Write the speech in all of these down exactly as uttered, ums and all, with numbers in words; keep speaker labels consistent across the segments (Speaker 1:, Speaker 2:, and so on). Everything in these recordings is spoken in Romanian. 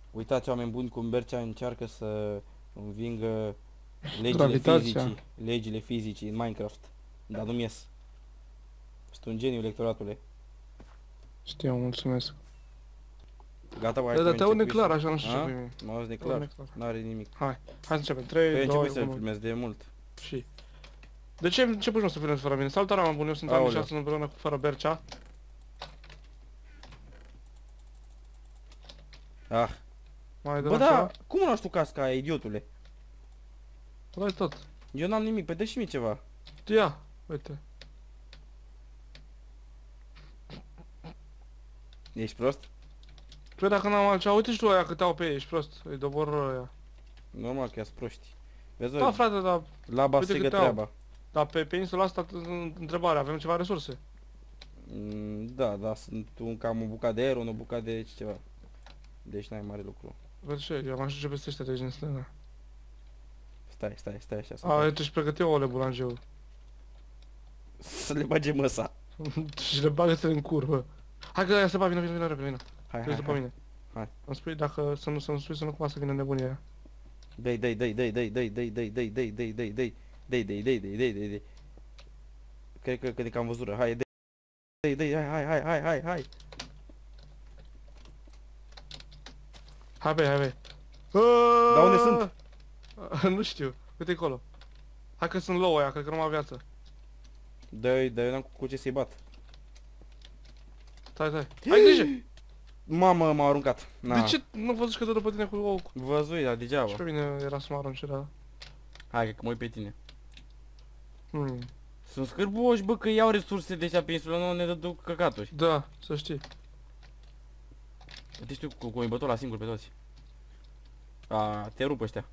Speaker 1: Uitați, oameni buni, cum Bercea încearcă să învingă legile
Speaker 2: Gravitația.
Speaker 1: fizicii, legile fizicii în Minecraft. Dar nu-mi ies. Sunt un geniu, electoratule.
Speaker 2: Știu, mulțumesc.
Speaker 1: Gata, bă, hai
Speaker 2: Da,
Speaker 1: că
Speaker 2: da, te aud
Speaker 1: încep
Speaker 2: neclar, așa, nu știu
Speaker 1: A?
Speaker 2: ce pui mie.
Speaker 1: Mă auzi
Speaker 2: Te aud
Speaker 1: neclar?
Speaker 2: neclar.
Speaker 1: N-are nimic.
Speaker 2: Hai, hai să începem.
Speaker 1: Păi
Speaker 2: trei,
Speaker 1: început
Speaker 2: doi,
Speaker 1: să
Speaker 2: unu.
Speaker 1: filmez de mult.
Speaker 2: Și... De ce început nu să filmez fără mine? Salutare, mă bun, eu sunt Ami și
Speaker 1: Aoleu.
Speaker 2: astăzi împreună cu fără Bercea.
Speaker 1: Ah.
Speaker 2: Mai dăm
Speaker 1: Bă,
Speaker 2: așa?
Speaker 1: da, cum nu tu casca aia, idiotule?
Speaker 2: Bă, dai tot.
Speaker 1: Eu n-am nimic, păi dă și mie ceva.
Speaker 2: Ia, uite.
Speaker 1: Ești prost?
Speaker 2: Păi dacă n-am altceva, uite și tu aia câte au pe ei, ești prost. Îi doboră aia.
Speaker 1: Normal că ia-s proști. Vezi,
Speaker 2: Da,
Speaker 1: bă,
Speaker 2: frate, dar
Speaker 1: laba
Speaker 2: uite
Speaker 1: segă
Speaker 2: câte au.
Speaker 1: treaba.
Speaker 2: da, pe, pe insula asta, întrebare, avem ceva resurse?
Speaker 1: Mm, da, da, sunt un cam o bucată de aer, o bucată de ceva. Deci n-ai mare lucru.
Speaker 2: Vezi ce, eu am ajuns ce peste ăștia de aici din stânga.
Speaker 1: Stai, stai, stai așa. Să,
Speaker 2: A, uite și pregăti ouăle bulangeu.
Speaker 1: să le bage măsa.
Speaker 2: Și le bagă-ți în curvă. Hai că aia se bat, vină, vină, vină, repede, vină.
Speaker 1: Hai,
Speaker 2: Vezi
Speaker 1: hai,
Speaker 2: după
Speaker 1: hai.
Speaker 2: mine.
Speaker 1: Hai.
Speaker 2: Îmi spui dacă, să nu, să nu spui să nu cumva să vină nebunia aia.
Speaker 1: Dai, dai, dai, dai, dai, dai, dai, dai, dai, dai, dai, dai, dai, dai, dai, dai, dai, dai, dai, dai. Cred că, cred că am văzură. Hai, dai, dai, dai, hai, hai, hai, hai, hai.
Speaker 2: Hai pe, hai pe.
Speaker 1: Dar unde sunt?
Speaker 2: Nu știu. Uite acolo. Hai că sunt low aia, cred că nu am viață.
Speaker 1: Dai, dai, eu n-am cu ce să-i bat.
Speaker 2: Stai, stai. Ai grijă!
Speaker 1: Mamă, m-a aruncat. Na.
Speaker 2: De ce nu văzut că dă după tine cu ou?
Speaker 1: Văzui, dar
Speaker 2: Și
Speaker 1: degeaba.
Speaker 2: pe mine era să mă arunce, da.
Speaker 1: Hai, că mă uit pe tine.
Speaker 2: Hmm.
Speaker 1: Sunt scârboși, bă, că iau resurse de aici pe insulă, nu ne dă căcaturi.
Speaker 2: Da, să știi.
Speaker 1: Uite, știu, cu, cu îi bătot la singur pe toți. A, te rup ăștia.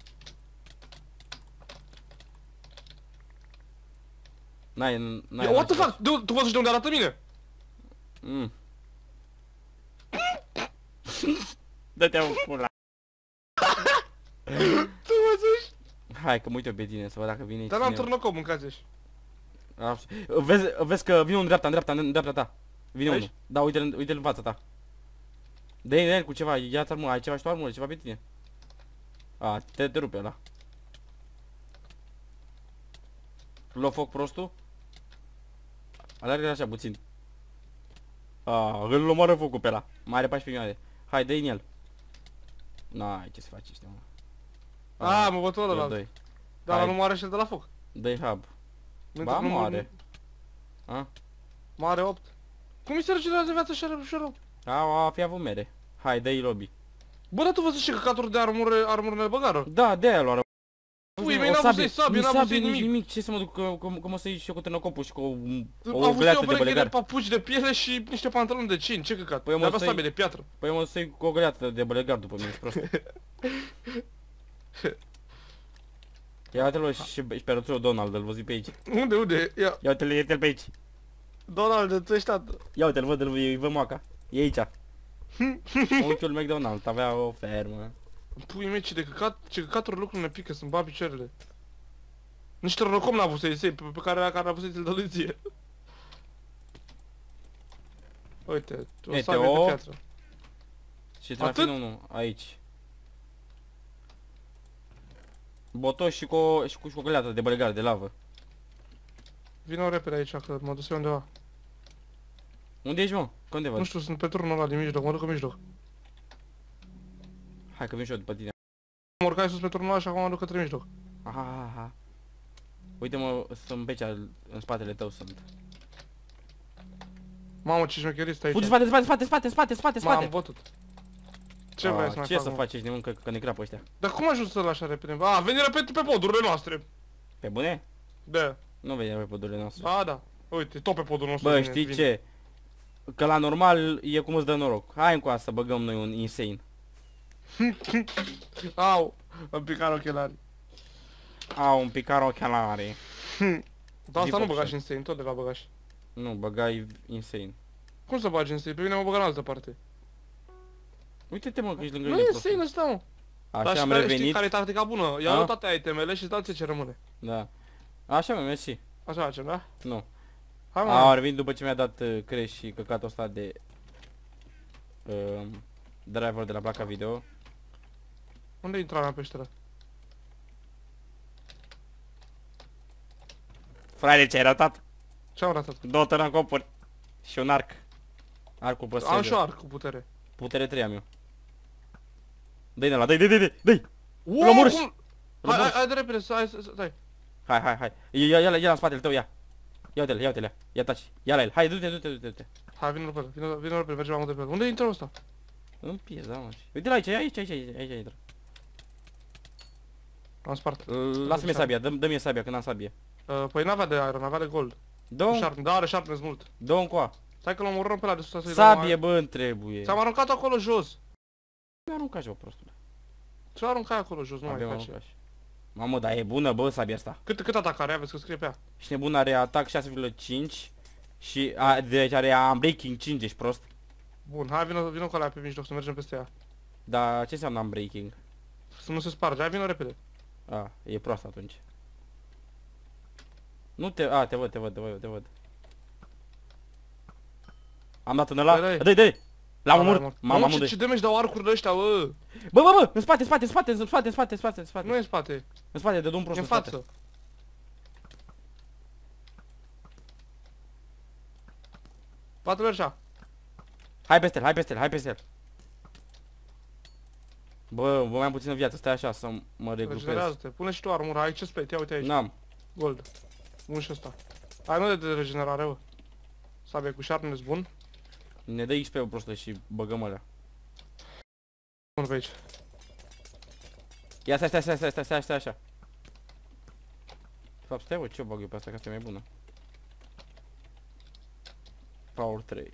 Speaker 1: N-ai, n-ai...
Speaker 2: Ia, what the fuck? Du, tu văzut de unde arată mine?
Speaker 1: Mm. Dă-te-o pula.
Speaker 2: Tu văzut?
Speaker 1: Hai că mă uit eu pe tine să văd dacă vine aici
Speaker 2: Dar n-am
Speaker 1: cineva.
Speaker 2: turnocop, mâncați-și.
Speaker 1: A, Vezi, vezi că vine în dreapta, în dreapta, în dreapta ta. Vine
Speaker 2: Aici?
Speaker 1: unul. Da, uite-l, uite-l în fața ta. Dă-i el cu ceva, ia-ți armură, ai ceva și tu armură, ceva pe tine. A, te, te rupe ăla. Lua foc prostul. Alergă așa puțin. A, îl omoară focul pe ăla. Mai are paisprezece milioane. Hai, dă-i în el. N-ai ce să faci ăștia, mă.
Speaker 2: A, mă bătu
Speaker 1: dă
Speaker 2: ăla.
Speaker 1: doi.
Speaker 2: Dar
Speaker 1: Hai.
Speaker 2: nu moare și el de la foc.
Speaker 1: Dă-i hub.
Speaker 2: Nu
Speaker 1: Ba,
Speaker 2: nu-
Speaker 1: moare. A?
Speaker 2: Moare opt. Cum mi se regenerează viața și are ușor?
Speaker 1: A, a fi avut mere. Hai, dă-i lobby.
Speaker 2: Bă, dar tu văzut și căcaturi de armură, armură în băgară?
Speaker 1: Da, de-aia luară.
Speaker 2: Pui mei, n-am văzut să-i sabie, n-am văzut
Speaker 1: nici
Speaker 2: nimic.
Speaker 1: nimic. Ce să mă duc, că, că, că mă să iei și eu cu târnăcopul și cu o, o
Speaker 2: Am văzut
Speaker 1: găleată
Speaker 2: eu
Speaker 1: de
Speaker 2: breche de
Speaker 1: bălegar.
Speaker 2: papuci de piele și niște pantaloni de cin, ce căcat?
Speaker 1: Păi, mă,
Speaker 2: De-abia
Speaker 1: să-i-
Speaker 2: sabie de piatră.
Speaker 1: Păi mă să iei cu o găleată de bălegar după mine, ești prost. Ia uite-l și, și pe rățul Donald, îl văzui pe aici.
Speaker 2: Unde, unde? Ia,
Speaker 1: Ia uite-l, ia-te-l pe aici.
Speaker 2: Donald, tu ești tată.
Speaker 1: Ia uite-l, văd, îl văd moaca. E aici. Unchiul McDonald avea o fermă.
Speaker 2: Pui mei, ce de căcat, ce căcaturi lucruri ne pică, să-mi bat picioarele. Nici tărnocom n-a avut să iei, pe, pe care, care a avut să-i dă ție. Uite, o
Speaker 1: Uite,
Speaker 2: sabie de
Speaker 1: o-
Speaker 2: piatră.
Speaker 1: Și trebuie
Speaker 2: Atât?
Speaker 1: fi unul aici. Botoș și cu, o- și cu, și cu o găleată de bălegar, de lavă.
Speaker 2: Vino repede aici, că mă duc eu undeva.
Speaker 1: Unde ești, mă? Că unde văd?
Speaker 2: Nu știu, sunt pe turnul ăla din mijloc, mă duc în mijloc.
Speaker 1: Hai că vin și eu după tine.
Speaker 2: Am urcat sus pe turnul ăla și acum mă duc către mijloc.
Speaker 1: Aha, aha, aha. Uite-mă, sunt pe aici, în spatele tău sunt.
Speaker 2: Mamă, ce șmecherist aici.
Speaker 1: Fugi, spate, spate, spate, spate, spate, spate,
Speaker 2: M-am
Speaker 1: spate.
Speaker 2: bătut. Ce
Speaker 1: A,
Speaker 2: vrei să mai
Speaker 1: ce
Speaker 2: fac,
Speaker 1: să
Speaker 2: mă?
Speaker 1: faci, ești nebun, că, că ne crapă ăștia.
Speaker 2: Dar cum ajungi să-l așa repede? A, veni repede pe podurile noastre.
Speaker 1: Pe bune?
Speaker 2: Da.
Speaker 1: Nu vede pe pădurile noastre.
Speaker 2: Ba, da. Uite, tot pe podul nostru.
Speaker 1: Bă,
Speaker 2: vine,
Speaker 1: știi
Speaker 2: vine.
Speaker 1: ce? Că la normal e cum îți dă noroc. Hai încoa să băgăm noi un insane.
Speaker 2: Au, am picat ochelarii.
Speaker 1: Au, un picar ochelare.
Speaker 2: Dar asta nu
Speaker 1: Deep
Speaker 2: băgași
Speaker 1: option.
Speaker 2: în stain, tot de la băgași.
Speaker 1: Nu, băgai insane.
Speaker 2: Cum să bagi în stain? Pe mine mă băga în altă parte.
Speaker 1: Uite-te, mă, că ești lângă
Speaker 2: Nu
Speaker 1: mine
Speaker 2: e
Speaker 1: prost.
Speaker 2: insane ăsta, mă. Dar
Speaker 1: Așa
Speaker 2: și
Speaker 1: am
Speaker 2: care, știi
Speaker 1: revenit.
Speaker 2: care e tactica bună? Ia
Speaker 1: A?
Speaker 2: luă toate itemele și dă-ți ce rămâne.
Speaker 1: Da. Așa, mă, mersi.
Speaker 2: Așa facem, da?
Speaker 1: Nu.
Speaker 2: Hai, mă.
Speaker 1: A, revenit după ce mi-a dat uh, crash și căcatul ăsta de uh, driver de la placa video.
Speaker 2: Unde intra la peșteră?
Speaker 1: Frate, ce ai ratat?
Speaker 2: Ce-am ratat?
Speaker 1: Două tărancopuri. Și un arc. Arcul pe
Speaker 2: Am și arc cu putere.
Speaker 1: Putere trei am eu. Dă-i de la, dă-i, dă-i, dă-i, dă-i!
Speaker 2: Wow,
Speaker 1: L-omorâ
Speaker 2: cum-
Speaker 1: și-
Speaker 2: Hai, hai,
Speaker 1: L-omorâ.
Speaker 2: hai de repede, stai, stai, stai.
Speaker 1: Hai, hai, hai. Ia, ia, ia în spatele tău, ia. Ia uite-l, ia uite-l, ia taci. Ia la el. Hai, du-te, du-te, du-te, du-te.
Speaker 2: Hai, vino repede, vino, vino repede, mergem mai mult repede. Unde e intră ăsta?
Speaker 1: În pizda, mă. Uite la aici, aici, aici, aici, aici, aici.
Speaker 2: Am spart.
Speaker 1: Lasă-mi sabia, dă- dă-mi sabia când am sabie.
Speaker 2: Uh, păi n-avea de iron, avea de gold.
Speaker 1: Dă-o,
Speaker 2: Sharp, da, are sharpness mult.
Speaker 1: dă-o încoa.
Speaker 2: Stai că l omorăm pe ăla de sus să-i dăm
Speaker 1: Sabie,
Speaker 2: mai-
Speaker 1: bă, îmi trebuie.
Speaker 2: Ți-am aruncat acolo jos.
Speaker 1: Mi-a aruncat și eu, prostule.
Speaker 2: Ce-l aruncai acolo jos, nu mai
Speaker 1: Abia m-am
Speaker 2: face.
Speaker 1: aruncat și. Mamă, dar e bună, bă, sabia asta.
Speaker 2: Cât, cât atac are? Aveți că scrie pe ea.
Speaker 1: Și nebun are atac șase virgulă cinci. Și a, deci are unbreaking cinci, ești prost.
Speaker 2: Bun, hai, vino, vino cu ăla pe mijloc să mergem peste ea.
Speaker 1: Dar ce înseamnă unbreaking?
Speaker 2: Să nu se sparge, hai, vino repede.
Speaker 1: A, e prost atunci. Nu te... A, te văd, te văd, te văd, te văd. Am dat în ăla.
Speaker 2: Dă-i,
Speaker 1: Dă-i, dă-i! L-am omorât.
Speaker 2: Mamă,
Speaker 1: Mamă,
Speaker 2: ce,
Speaker 1: amândoi.
Speaker 2: ce damage dau arcurile ăștia, bă?
Speaker 1: Bă, bă, bă! În spate, în spate, în spate, în spate, în spate, în spate, în spate.
Speaker 2: Nu e în spate,
Speaker 1: În spate, de drum
Speaker 2: e
Speaker 1: prost
Speaker 2: în
Speaker 1: în spate.
Speaker 2: față. Bate-l așa.
Speaker 1: Hai peste el, hai peste el, hai peste el. Bă, vă mai am puțină viață, stai așa să mă regrupez.
Speaker 2: Regenerează-te. Pune și tu armura, ai ce plate, ia uite aici.
Speaker 1: N-am.
Speaker 2: Gold. Bun și ăsta. Hai, nu de regenerare, bă. Sabie cu sharpness bun.
Speaker 1: Ne dă X P-ul prostule și băgăm alea.
Speaker 2: Bun pe aici.
Speaker 1: Ia stai, stai, stai, stai, stai, stai, stai așa. De fapt, stai, bă, ce o bag eu pe asta, că asta e mai bună. Power trei.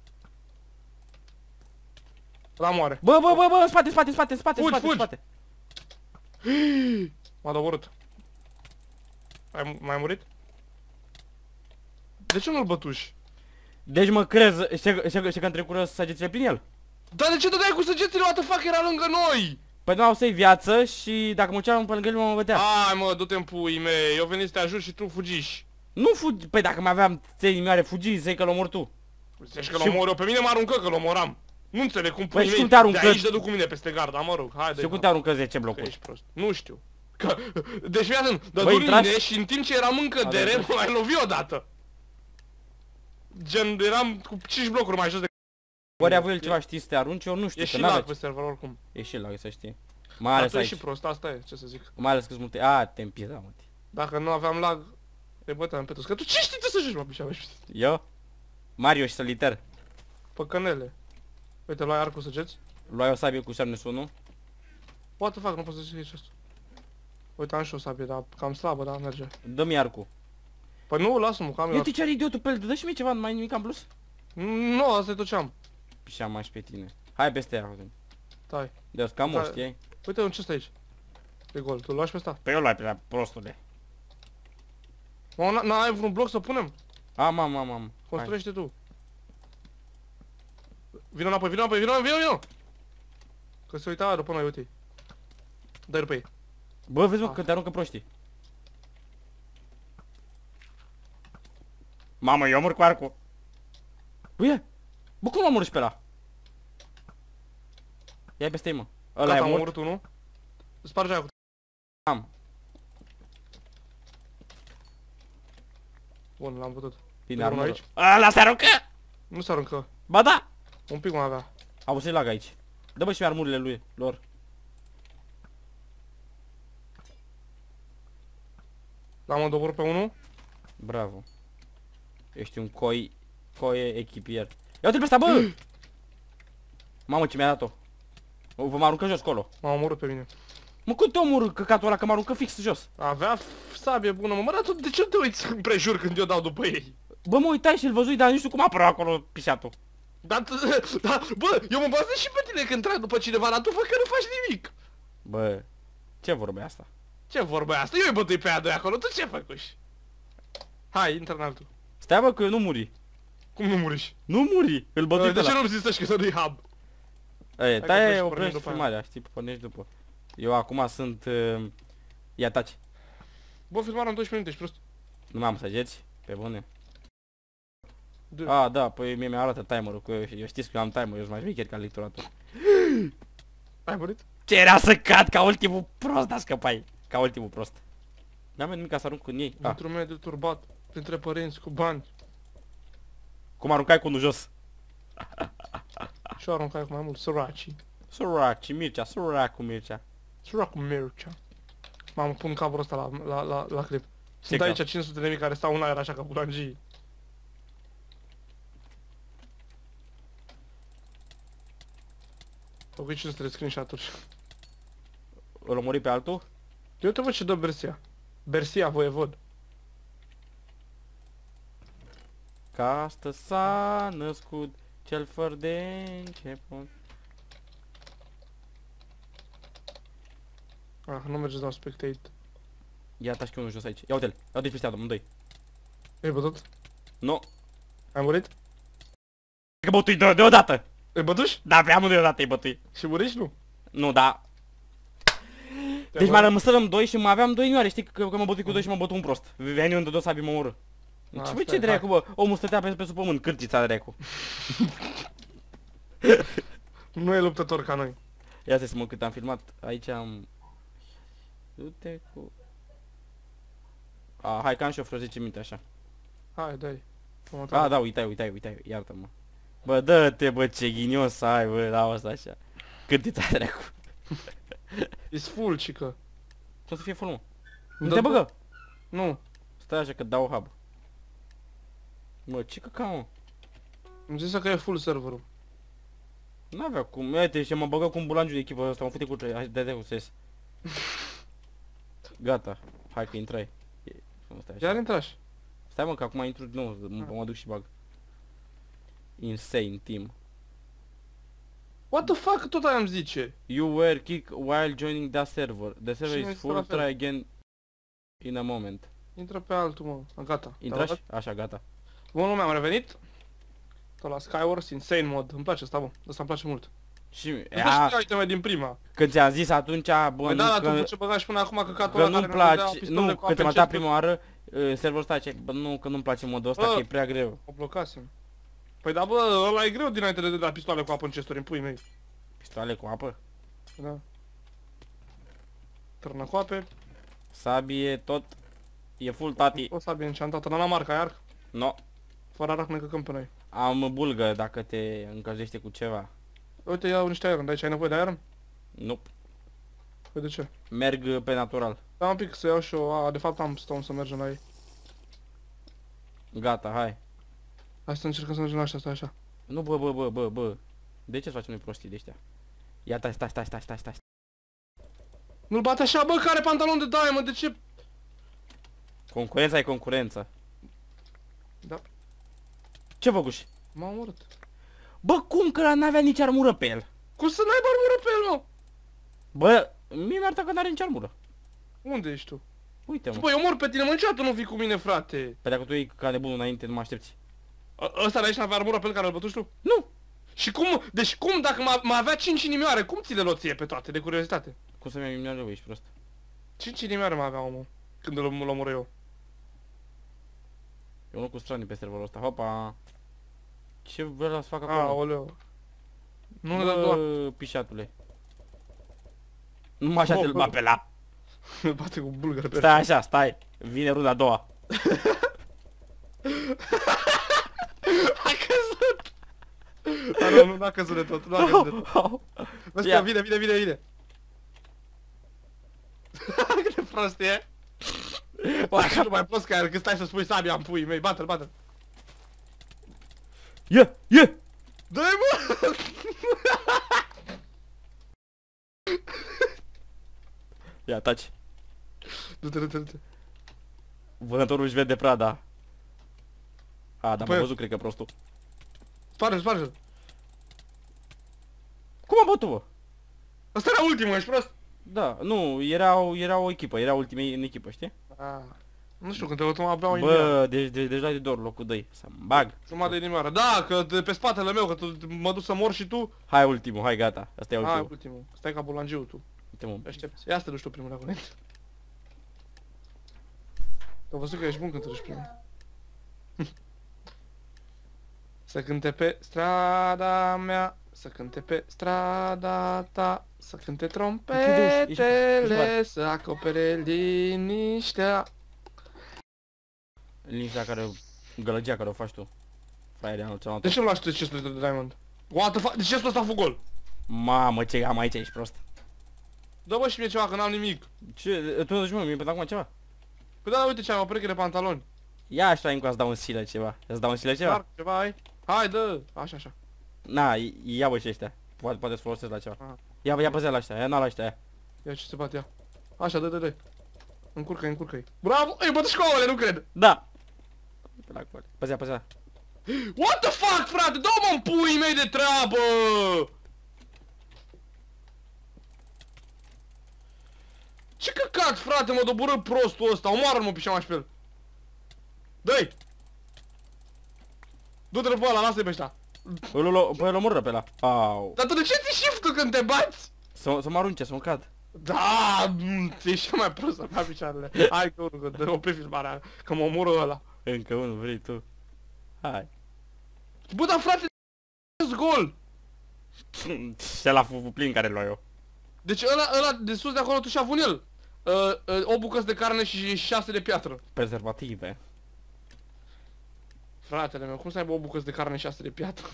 Speaker 2: La moare.
Speaker 1: Bă, bă, bă, bă, în spate, în spate, în spate, în spate, în
Speaker 2: Fugi,
Speaker 1: spate, în
Speaker 2: fugi!
Speaker 1: spate.
Speaker 2: M-a doborât. Ai, m-ai murit? De ce nu-l bătuși?
Speaker 1: Deci mă crezi, știi știi- știi că îmi trecură săgețile prin el?
Speaker 2: Dar de ce dădeai cu săgețile? What the fuck, era lângă noi!
Speaker 1: Păi nu au să-i viață și dacă mă ceam pe lângă el mă bătea.
Speaker 2: Hai mă, du-te în pui mei, eu venit să te ajut și tu fugiși.
Speaker 1: Nu fugi, păi dacă mai aveam ței inimioare, fugi, zici că l omor tu.
Speaker 2: Zici că
Speaker 1: Și-
Speaker 2: l-omor eu, pe mine mă aruncă că l-omoram. Nu înțeleg cum
Speaker 1: Păi
Speaker 2: pui
Speaker 1: și
Speaker 2: mei,
Speaker 1: cum te aruncă?
Speaker 2: de aici dădu cu mine peste gard, dar mă rog, hai
Speaker 1: Și
Speaker 2: de
Speaker 1: cum te aruncă zece
Speaker 2: că
Speaker 1: blocuri?
Speaker 2: ești prost. Nu știu. Că, deci fii atent, dădu
Speaker 1: Băi,
Speaker 2: mine
Speaker 1: intrați?
Speaker 2: și în timp ce eram în cădere,
Speaker 1: Avem-
Speaker 2: mă mai lovi odată. Gen, eram cu cinci blocuri mai jos de...
Speaker 1: Ori avea el ceva, știi, să te arunci, eu nu știu,
Speaker 2: E
Speaker 1: că
Speaker 2: și
Speaker 1: n-avea
Speaker 2: lag pe
Speaker 1: ce-
Speaker 2: server oricum.
Speaker 1: E și lag, să știi. Mai
Speaker 2: Dar
Speaker 1: ales
Speaker 2: tu ești
Speaker 1: aici.
Speaker 2: și prost, asta e, ce să zic.
Speaker 1: Mai ales că sunt multe... A, te împizda, mă.
Speaker 2: Dacă nu aveam lag, îi băteam pe toți. Că tu ce știi tu să joci, mă, pișa, mă, știi?
Speaker 1: Eu? Mario și Solitaire.
Speaker 2: Păcănele. Uite, luai arcul săgeți.
Speaker 1: Luai o sabie cu șarne unu.
Speaker 2: What the fuck, nu pot să zici asta. Uite, am și o sabie, dar cam slabă, dar merge.
Speaker 1: Dă-mi arcul.
Speaker 2: Păi nu, lasă-mă, că am eu.
Speaker 1: Uite ce are idiotul pe el, dă și mie ceva, mai nimic în plus.
Speaker 2: Nu, asta e tot ce am.
Speaker 1: Și am mai și pe tine. Hai peste ea, Cosmin.
Speaker 2: Stai.
Speaker 1: De-o scam
Speaker 2: Da.
Speaker 1: știi?
Speaker 2: Uite, un ce stă aici? E gol, tu lași pe asta.
Speaker 1: Pe eu luai pe la prostule.
Speaker 2: Mă, n- n-ai vreun bloc să punem?
Speaker 1: Am, am, am, am. Hai.
Speaker 2: Construiește tu. Vino înapoi, vino înapoi, vino, vino, vino! Că se uita după noi, uite. Dă-i după ei.
Speaker 1: Bă, vezi mă,
Speaker 2: Ah.
Speaker 1: că te aruncă proștii. Mamă, eu mor cu arcul. Uite! Bă, cum l-am omorât și pe ăla? Ia peste ei, mă. Ăla
Speaker 2: Gata,
Speaker 1: e
Speaker 2: am
Speaker 1: mort.
Speaker 2: omorât unul. Sparge aia cu...
Speaker 1: Am.
Speaker 2: Bun, l-am putut.
Speaker 1: Bine,
Speaker 2: E unul
Speaker 1: armură.
Speaker 2: aici?
Speaker 1: Ăla se aruncă!
Speaker 2: Nu se aruncă.
Speaker 1: Ba da!
Speaker 2: Un pic mai avea.
Speaker 1: Au să-i lag aici. Dă bă și armurile lui, lor.
Speaker 2: L-am doborât pe unul.
Speaker 1: Bravo. Ești un coi... Coie echipier. Ia uite-l pe ăsta, bă! Mamă, ce mi-a dat-o. O, vă mă aruncă jos colo.
Speaker 2: M-a omorât pe mine.
Speaker 1: Mă, cum te omorâ căcatul ăla, că mă aruncă fix jos?
Speaker 2: Avea f- sabie bună, mă, mă, dar tu de ce nu te uiți împrejur când eu dau după ei?
Speaker 1: Bă, mă uitai și-l văzui, dar nu știu cum a apărut acolo pișatul.
Speaker 2: Dar, tu- da, bă, eu mă bazez și pe tine când trag după cineva, dar tu fă că nu faci nimic.
Speaker 1: Bă, ce vorbe e asta?
Speaker 2: Ce vorba e asta? Eu îi bătui pe aia doi acolo, tu ce făcuși? Hai, intră în altul.
Speaker 1: Stai bă, că eu nu muri.
Speaker 2: Cum nu muriși?
Speaker 1: Nu muri, îl bătui
Speaker 2: De
Speaker 1: pe
Speaker 2: ce
Speaker 1: ăla.
Speaker 2: nu-mi zici că să nu-i hub?
Speaker 1: Ei,
Speaker 2: că
Speaker 1: tai,
Speaker 2: pleci, pornim
Speaker 1: oprești
Speaker 2: după aia.
Speaker 1: filmarea, știi, pornești după. Eu acum sunt... Uh, ia taci.
Speaker 2: Bă, filmarea în doisprezece minute, ești prost.
Speaker 1: Nu mai am săgeți, pe bune.
Speaker 2: De...
Speaker 1: A, da, păi mie mi-arată timerul, că eu, eu știți că eu am timer, eu sunt mai șmecher ca lecturator.
Speaker 2: Ai murit?
Speaker 1: Ce Ce era să cad ca ultimul prost, dar scăpai. Ca ultimul prost. N-am nimic ca să arunc în ei. Ah.
Speaker 2: Într-un mediu turbat, printre părinți cu bani.
Speaker 1: Cum aruncai cu unul jos.
Speaker 2: Și o aruncai cu mai mult, săraci.
Speaker 1: Sărac și Mircea, sărac cu Mircea.
Speaker 2: Săracul Mircea. Mamă, pun capul ăsta la, la, la, la clip. Sunt
Speaker 1: cap?
Speaker 2: aici cinci sute de mii care stau în aer așa ca bulangii. Au cinci sute de screenshot-uri.
Speaker 1: Îl omori pe altul?
Speaker 2: Eu te văd ce dă Bersia. Bersia, voievod.
Speaker 1: Ca asta s-a născut cel fără de început.
Speaker 2: Ah, nu mergeți la spectate.
Speaker 1: Ia taci că unul jos aici. Ia uite-l. Ia uite-i peste amândoi.
Speaker 2: Ai bătut?
Speaker 1: Nu.
Speaker 2: Ai murit?
Speaker 1: Că bătui de deodată.
Speaker 2: Ai bătuși?
Speaker 1: Da, pe amândoi deodată îi bătui.
Speaker 2: Și muriși, nu?
Speaker 1: Nu, da. Deci mai rămăsărăm doi și mai aveam doi inioare, știi că, că mă bătui cu doi și mă bătu un prost. Veni unde dos sabie mă omoră.
Speaker 2: A,
Speaker 1: Ce bă, ce
Speaker 2: stai,
Speaker 1: dracu, bă? Omul stătea pe, pe sub pământ, cârtița dracu.
Speaker 2: Nu e luptător ca noi.
Speaker 1: Ia să mă cât am filmat. Aici am... Du-te cu... A, hai că am și eu vreo zece minute așa.
Speaker 2: Hai, dai.
Speaker 1: A, da, uitai, uitai, uitai, iartă-mă. Bă, dă-te, bă, ce ghinion să ai, bă, dau asta așa. Cârtița dracu.
Speaker 2: Ești full, cică.
Speaker 1: Cum să fie full, mă? Nu
Speaker 2: Da,
Speaker 1: te băgă.
Speaker 2: Nu.
Speaker 1: Stai așa că dau hub. Mă, ce căca, mă?
Speaker 2: Îmi zis că e full serverul.
Speaker 1: N-avea cum, uite, și m-a băgat cu un bulangiu de echipă ăsta, mă fute cu trei, hai, de-de cu ses. Gata, hai că intrai. E, stai așa.
Speaker 2: Iar intrași.
Speaker 1: Stai mă, că acum intru din nou, mă, mă duc și bag. Insane team.
Speaker 2: What the fuck, tot aia îmi zice.
Speaker 1: You were kicked while joining that server. The server
Speaker 2: Și mi
Speaker 1: is
Speaker 2: se la
Speaker 1: full,
Speaker 2: fel.
Speaker 1: try again in a moment.
Speaker 2: Intră pe altul, mă. A, gata.
Speaker 1: Intrași? Așa, gata.
Speaker 2: Bun, lume, am revenit. Tot la Skywars, Insane mod. Îmi place asta, bă. Asta îmi place mult.
Speaker 1: Și,
Speaker 2: Îmi
Speaker 1: ea,
Speaker 2: place iteme din prima.
Speaker 1: când ți-am zis atunci, bă,
Speaker 2: Bă,
Speaker 1: nu,
Speaker 2: da,
Speaker 1: că,
Speaker 2: tu ce băgai și până acum căcatul
Speaker 1: că
Speaker 2: ăla
Speaker 1: nu-mi
Speaker 2: care ne dădea
Speaker 1: place,
Speaker 2: pistole
Speaker 1: nu,
Speaker 2: cu
Speaker 1: când te-am
Speaker 2: A P C.
Speaker 1: dat prima oară, uh, serverul ăsta zice, bă, nu, că nu-mi place modul ăsta,
Speaker 2: Bă.
Speaker 1: că e prea greu.
Speaker 2: O blocasem. Păi da, bă, ăla e greu dinainte de da pistoale cu apă în chesturi, în pui mei.
Speaker 1: Pistoale cu apă,
Speaker 2: Da. Târnă cu ape.
Speaker 1: sabie, tot, e full tati.
Speaker 2: O sabie enchantată, n-am marca iar.
Speaker 1: No,
Speaker 2: Fără arac ne căcăm pe noi.
Speaker 1: am bulgă dacă te încălzește cu ceva.
Speaker 2: Uite, iau niște iron, de aici ai nevoie de iron?
Speaker 1: Nu,
Speaker 2: Păi de ce?
Speaker 1: merg pe natural.
Speaker 2: Da, un pic să iau și eu, a, de fapt am stone să mergem la ei.
Speaker 1: Gata, hai.
Speaker 2: Hai să încercăm să mergem la ăștia, stai așa.
Speaker 1: Nu, bă, bă, bă, bă, bă. De ce să facem noi prostii de ăștia? Ia, stai, stai, stai, stai, stai, stai.
Speaker 2: Nu-l bate așa, bă, care pantalon de diamond, de ce?
Speaker 1: Concurența e concurență.
Speaker 2: Da,
Speaker 1: Ce făcuși?
Speaker 2: m-a omorât.
Speaker 1: Bă, cum că n-avea nici armură pe el?
Speaker 2: Cum să n-ai armură pe el, mă?
Speaker 1: Bă, mie mi-ar că n-are nici armură.
Speaker 2: Unde ești tu?
Speaker 1: Uite, mă.
Speaker 2: Bă, eu mor pe tine, mă, niciodată nu vii cu mine, frate.
Speaker 1: Păi dacă tu e ca nebunul înainte, nu mă aștepți.
Speaker 2: Ă- Ăsta de aici n-avea armură pe el care îl bătuși tu?
Speaker 1: Nu!
Speaker 2: Și cum, deci cum, dacă mă mă avea cinci inimioare, cum ți le loție pe toate, de curiozitate?
Speaker 1: Cum să mi-am minunat, ești prost.
Speaker 2: cinci inimioare mă avea omul, când îl îl omoră eu.
Speaker 1: Eu nu cu stranii pe serverul ăsta, hopa. Ce vrea să fac acolo?
Speaker 2: Aoleu. Nu ne dă doar.
Speaker 1: Bă, pișatule. Numai așa
Speaker 2: Bă,
Speaker 1: te-l
Speaker 2: bă.
Speaker 1: bat pe la.
Speaker 2: Îl bate cu bulgăre pe
Speaker 1: Stai așa, stai. Vine runda a doua.
Speaker 2: A căzut! Dar nu, nu, n-a căzut de tot, nu a căzut de tot. Vezi
Speaker 1: Ia.
Speaker 2: că vine, vine, vine, vine. Cât de prost e. Bă, nu mai prost ca el, când stai să spui sabia în puii mei, bate-l, bate-l.
Speaker 1: Ia, ia!
Speaker 2: Dă-i, mă!
Speaker 1: Ia, taci.
Speaker 2: Du-te, du-te, du-te.
Speaker 1: Vânătorul își vede prada. A, dar
Speaker 2: Păi-
Speaker 1: m-a văzut, cred că, prostul.
Speaker 2: Sparge-l, sparge-l.
Speaker 1: Cum am bătut, bă?
Speaker 2: Ăsta era ultimul, ești prost?
Speaker 1: Da, nu, era, era o echipă, era ultimii în echipă, știi?
Speaker 2: Ah. Nu știu, când te văd abia o inimioară.
Speaker 1: Bă, deci, deci, deci dai de dor locul doi, să-mi bag.
Speaker 2: Jumătate de inimioară. Da, că de pe spatele meu, că tu mă duc să mor și tu.
Speaker 1: Hai ultimul, hai gata, asta e
Speaker 2: Hai,
Speaker 1: ultimul.
Speaker 2: ultimul. Stai ca bulangiu tu.
Speaker 1: Uite, mă.
Speaker 2: Aștepți. Ia să te duci tu primul la curent. Am văzut că ești bun când te duci primul. Să cânte pe strada mea să cânte pe strada ta, să cânte
Speaker 1: Ești-
Speaker 2: trompetele,
Speaker 1: ești
Speaker 2: să acopere liniștea.
Speaker 1: Liniștea care, gălăgia care o faci tu. Fraiere, anul celălalt.
Speaker 2: De ce nu lași tu chestul de diamond? What the fuck? De ce chestul ăsta a făcut gol?
Speaker 1: Mamă, ce am aici, ești prost.
Speaker 2: Dă bă și mie ceva, că n-am nimic.
Speaker 1: Ce, tu duci mă, mi-e pe acum ceva?
Speaker 2: Păi da, uite ce am, o pereche de pantaloni.
Speaker 1: Ia așa încă îți dau un sile ceva. Îți dau un sile ceva?
Speaker 2: Dar, ceva ai? Hai, dă, așa, așa.
Speaker 1: Na, i- ia bă și ăștia. Poate, poate să folosesc la ceva.
Speaker 2: Aha.
Speaker 1: Ia, ia pe la ăștia, ia na la ăștia, ia.
Speaker 2: Ia ce se bate, ia. Așa, dă, dă, dă. Încurcă-i, încurcă-i. Bravo! Ei, bătă școalele, nu cred!
Speaker 1: Da! Pe la coale. Păzea, păzea.
Speaker 2: What the fuck, frate? Dă-mă în puii mei de treabă! Ce căcat, frate, mă doboră prostul ăsta. Omoară-l, mă, pișamaș pe el. Dă-i! Du-te-l pe ăla, lasă-i pe ăștia.
Speaker 1: Îl, îl, păi îl omoră pe ăla. Au.
Speaker 2: Dar tu de ce ți shift-ul când te bați?
Speaker 1: Să, să mă arunce, să mă cad.
Speaker 2: Da, mm, ești cel mai prost să faci picioarele. Hai că urcă, dă, opri filmarea, că mă omoră ăla.
Speaker 1: Încă unul vrei tu. Hai.
Speaker 2: Bă, dar frate, gol!
Speaker 1: Și ăla fu plin care l-o eu.
Speaker 2: Deci ăla, ăla de sus de acolo tu și-a avut el. Uh, uh, o bucăți de carne și șase de piatră.
Speaker 1: Prezervative.
Speaker 2: Fratele meu, cum să aibă o bucăți de carne și șase de piatră?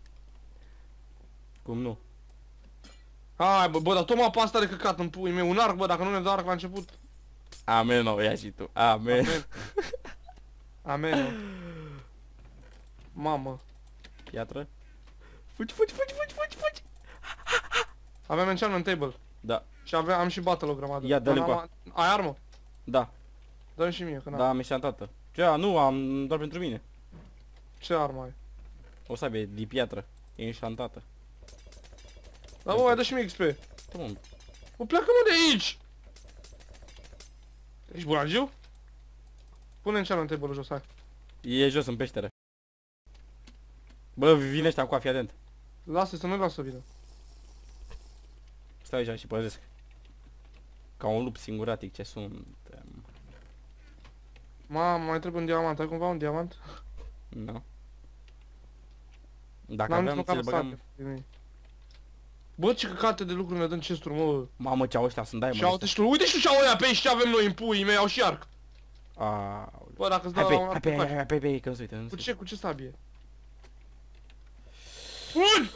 Speaker 1: Cum nu?
Speaker 2: Hai bă, bă, dar tot mă apă asta de căcat în pui meu, un arc, bă, dacă nu ne dă arc la început.
Speaker 1: Amen, no, ia și tu. Amen.
Speaker 2: Amen. Amen. Mă. Mamă.
Speaker 1: Piatră. Fugi, fugi, fugi, fugi, fugi, fugi.
Speaker 2: Avem enchantment table.
Speaker 1: Da,
Speaker 2: Și aveam, am și battle o grămadă.
Speaker 1: Ia, dă-le
Speaker 2: Dar
Speaker 1: cu
Speaker 2: n-am- Ai armă?
Speaker 1: da,
Speaker 2: Dă-mi și mie, că n-am.
Speaker 1: da, am eșantată. Ce, a, nu, am doar pentru mine.
Speaker 2: Ce armă ai?
Speaker 1: O sabie de piatră. E înșantată.
Speaker 2: Da, bă, mai dă și mie X P.
Speaker 1: Tu, mă,
Speaker 2: Bă, pleacă-mă de aici! Ești bulangiu? Pune enchantment table jos, hai.
Speaker 1: e jos în peșteră. Bă, vine ăștia cu fii atent.
Speaker 2: Lasă să nu lasă să vină.
Speaker 1: Stai aici și păzesc. Ca un lup singuratic ce sunt.
Speaker 2: Mamă, mai trebuie un diamant. Ai cumva un diamant?
Speaker 1: Nu. Dacă
Speaker 2: N-am nici
Speaker 1: aveam, ți
Speaker 2: măcar
Speaker 1: le băgam...
Speaker 2: sate. Bă, ce căcate de lucruri ne dăm chesturi, mă.
Speaker 1: Mamă, ce au ăștia, sunt
Speaker 2: Și au
Speaker 1: diamond.
Speaker 2: și tu, uite și tu ce au ăia pe aici, ce avem noi în puii mei, au și arc.
Speaker 1: Aoleu.
Speaker 2: Bă, dacă îți
Speaker 1: Hai
Speaker 2: dau
Speaker 1: pe,
Speaker 2: la un
Speaker 1: hai
Speaker 2: arc,
Speaker 1: pe,
Speaker 2: te
Speaker 1: hai
Speaker 2: faci.
Speaker 1: hai pe, pe, că nu se uită, nu se
Speaker 2: Cu
Speaker 1: uită.
Speaker 2: ce, cu ce sabie? Bun!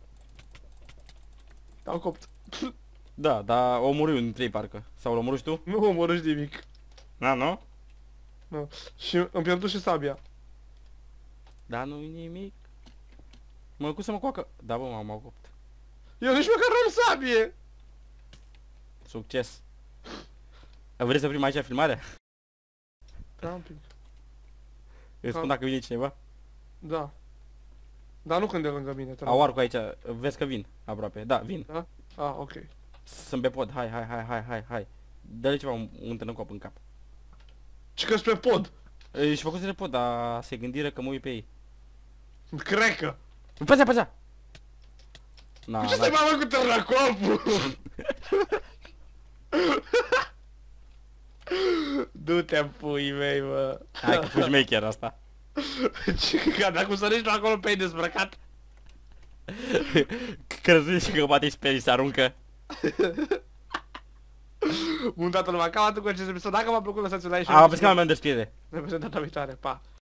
Speaker 2: Te-au copt.
Speaker 1: Da, dar omorâi un trei parcă. Sau l-omorâi și tu?
Speaker 2: Nu omorâși nimic.
Speaker 1: Da, nu?
Speaker 2: Nu. Și îmi pierdut și sabia.
Speaker 1: Da, nu nimic. Mă, cum să mă coacă? Da, bă, m-am copt.
Speaker 2: Eu nici măcar n-am sabie.
Speaker 1: Succes. Vrei să oprim aici filmarea?
Speaker 2: Da, un pic.
Speaker 1: Îți spun
Speaker 2: Da.
Speaker 1: dacă vine cineva?
Speaker 2: Da. Dar nu când e lângă mine, te rog.
Speaker 1: Au arcul aici, vezi că vin, aproape. Da, vin.
Speaker 2: Da? Ah, ok.
Speaker 1: Sunt pe pod, hai, hai, hai, hai, hai, hai. Dă-le ceva, un, un târnăcop în cap.
Speaker 2: Ce că pe pod?
Speaker 1: Și făcut să pod, dar se gândiră că mă uit pe ei.
Speaker 2: Crecă.
Speaker 1: Păzea, păzea! Na,
Speaker 2: Ce
Speaker 1: na.
Speaker 2: se mai mă cu tărnacopul? Du-te-n puii mei, mă.
Speaker 1: Hai că fugi maker asta.
Speaker 2: Ce că dacă sărești tu acolo pe ei dezbrăcat?
Speaker 1: Crezui că poate speri și se aruncă.
Speaker 2: Bun, toată lumea, cam atât cu acest episod. Dacă v-a plăcut, lăsați un like și
Speaker 1: Am apăsat la mea în descriere.
Speaker 2: ne vedem data viitoare. Pa!